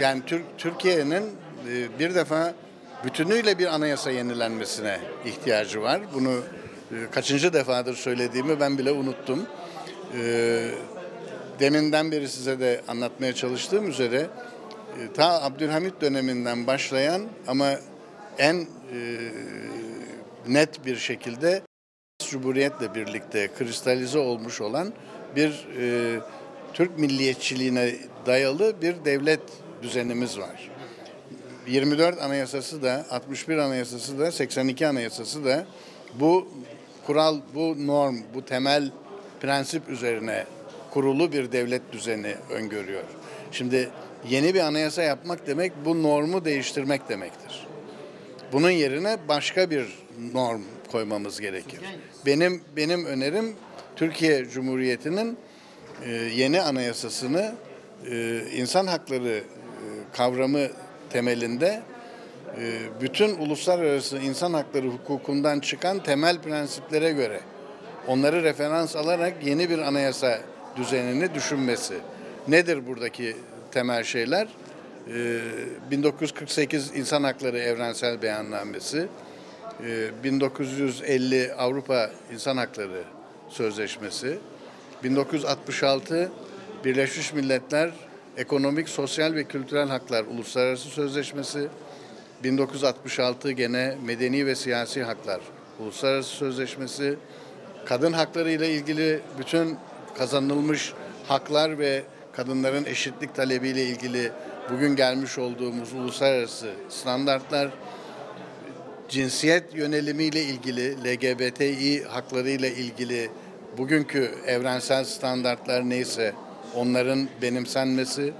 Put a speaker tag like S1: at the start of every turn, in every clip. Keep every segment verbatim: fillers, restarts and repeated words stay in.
S1: Yani Tür Türkiye'nin e, bir defa bütünüyle bir anayasa yenilenmesine ihtiyacı var. Bunu e, kaçıncı defadır söylediğimi ben bile unuttum. E, deminden beri size de anlatmaya çalıştığım üzere e, ta Abdülhamit döneminden başlayan ama en e, net bir şekilde Cumhuriyet'le birlikte kristalize olmuş olan bir e, Türk milliyetçiliğine dayalı bir devlet düzenimiz var. yirmi dört Anayasası da, altmış bir Anayasası da, seksen iki Anayasası da bu kural, bu norm, bu temel prensip üzerine kurulu bir devlet düzeni öngörüyor. Şimdi yeni bir anayasa yapmak demek bu normu değiştirmek demektir. Bunun yerine başka bir norm koymamız gerekir. Benim benim önerim Türkiye Cumhuriyeti'nin e, yeni anayasasını e, insan hakları e, kavramı temelinde e, bütün uluslararası insan hakları hukukundan çıkan temel prensiplere göre onları referans alarak yeni bir anayasa düzenini düşünmesi. Nedir buradaki temel şeyler? E, bin dokuz yüz kırk sekiz İnsan Hakları Evrensel Beyannamesi, bin dokuz yüz elli Avrupa İnsan Hakları Sözleşmesi, bin dokuz yüz altmış altı Birleşmiş Milletler Ekonomik, Sosyal ve Kültürel Haklar Uluslararası Sözleşmesi, bin dokuz yüz altmış altı gene Medeni ve Siyasi Haklar Uluslararası Sözleşmesi, kadın hakları ile ilgili bütün kazanılmış haklar ve kadınların eşitlik talebiyle ilgili bugün gelmiş olduğumuz uluslararası standartlar, cinsiyet yönelimiyle ilgili, L G B T İ haklarıyla ilgili bugünkü evrensel standartlar neyse onların benimsenmesi,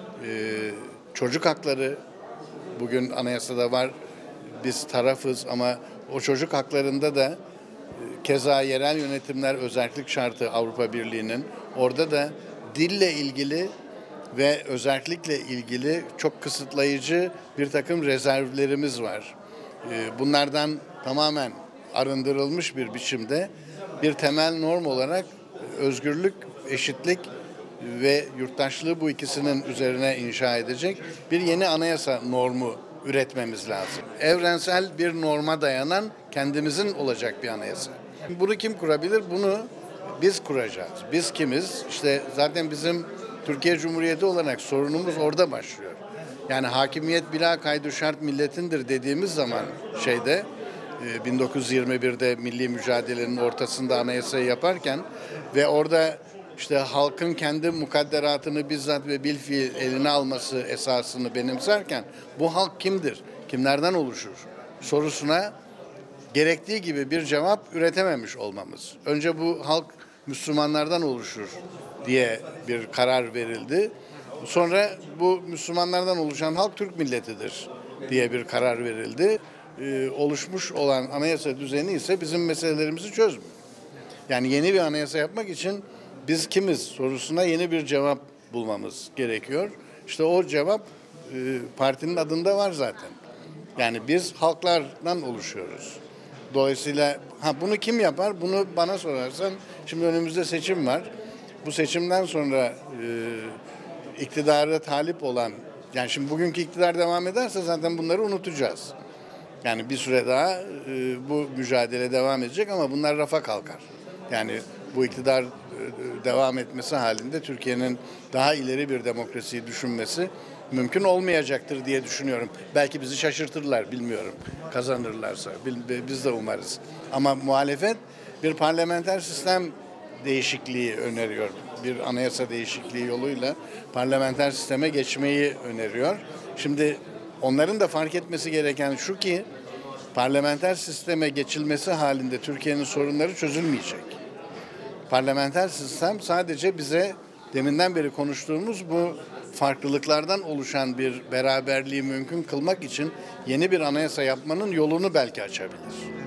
S1: çocuk hakları bugün anayasada var, biz tarafız ama o çocuk haklarında da keza yerel yönetimler özerklik şartı Avrupa Birliği'nin, orada da dille ilgili ve özerklikle ilgili çok kısıtlayıcı bir takım rezervlerimiz var. Bunlardan tamamen arındırılmış bir biçimde bir temel norm olarak özgürlük, eşitlik ve yurttaşlığı bu ikisinin üzerine inşa edecek bir yeni anayasa normu üretmemiz lazım. Evrensel bir norma dayanan kendimizin olacak bir anayasa. Bunu kim kurabilir? Bunu biz kuracağız. Biz kimiz? İşte zaten bizim Türkiye Cumhuriyeti olarak sorunumuz orada başlıyor. Yani hakimiyet bila kaydı şart milletindir dediğimiz zaman şeyde bin dokuz yüz yirmi birde milli mücadelenin ortasında anayasayı yaparken ve orada işte halkın kendi mukadderatını bizzat ve bilfiil eline alması esasını benimserken bu halk kimdir? Kimlerden oluşur? Sorusuna gerektiği gibi bir cevap üretememiş olmamız. Önce bu halk Müslümanlardan oluşur diye bir karar verildi. Sonra bu Müslümanlardan oluşan halk Türk milletidir diye bir karar verildi. Ee, oluşmuş olan anayasa düzeni ise bizim meselelerimizi çözmüyor. Yani yeni bir anayasa yapmak için biz kimiz sorusuna yeni bir cevap bulmamız gerekiyor. İşte o cevap e, partinin adında var zaten. Yani biz halklardan oluşuyoruz. Dolayısıyla ha bunu kim yapar? Bunu bana sorarsan şimdi önümüzde seçim var. Bu seçimden sonra e, iktidara talip olan, yani şimdi bugünkü iktidar devam ederse zaten bunları unutacağız. Yani bir süre daha e, bu mücadele devam edecek ama bunlar rafa kalkar. Yani bu iktidar e, devam etmesi halinde Türkiye'nin daha ileri bir demokrasiyi düşünmesi mümkün olmayacaktır diye düşünüyorum. Belki bizi şaşırtırlar, bilmiyorum. Kazanırlarsa, biz de umarız. Ama muhalefet bir parlamenter sistem değişikliği öneriyor. Bir anayasa değişikliği yoluyla parlamenter sisteme geçmeyi öneriyor. Şimdi onların da fark etmesi gereken şu ki parlamenter sisteme geçilmesi halinde Türkiye'nin sorunları çözülmeyecek. Parlamenter sistem sadece bize deminden beri konuştuğumuz bu farklılıklardan oluşan bir beraberliği mümkün kılmak için yeni bir anayasa yapmanın yolunu belki açabilir.